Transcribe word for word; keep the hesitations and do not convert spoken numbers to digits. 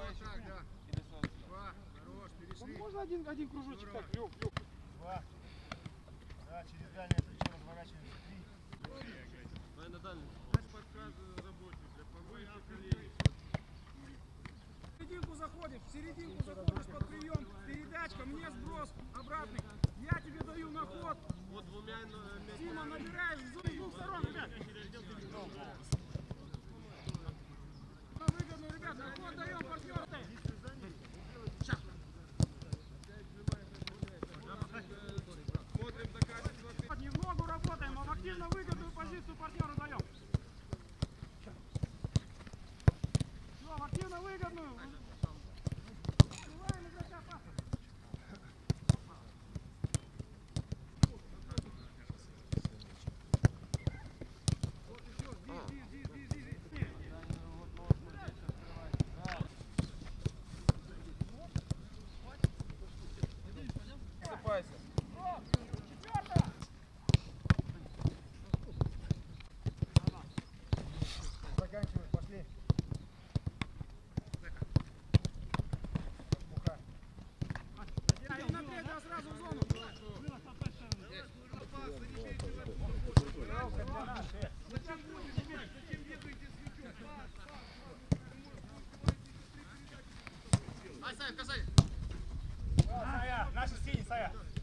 так, да. Два, хорош, перешли. Можно один, один кружочек так, лёг, лёг. Два. Да, через дальнее плечо разворачиваемся. Три. Давай на дальний. Наш подказ работник, для побольше колени. В серединку заходишь, в серединку заходишь под прием, передачка, мне сброс обратный. Я тебе даю на ход. Вот двумя... Дима, набираешь с двух сторон, ребят. На выгодную, ребят, на ход даем партнеру. Сейчас. Смотрим до качества. Не в ногу работаем, а в активно выгодную позицию партнеру даем. Все, в активно выгодную. Открываем игрока паса. Заканчивай, пошли. Муха. И на пять, а сразу в зону. Зачем бегаете с мячом? Ай, Сая, касай. Сая, наши сини, Сая.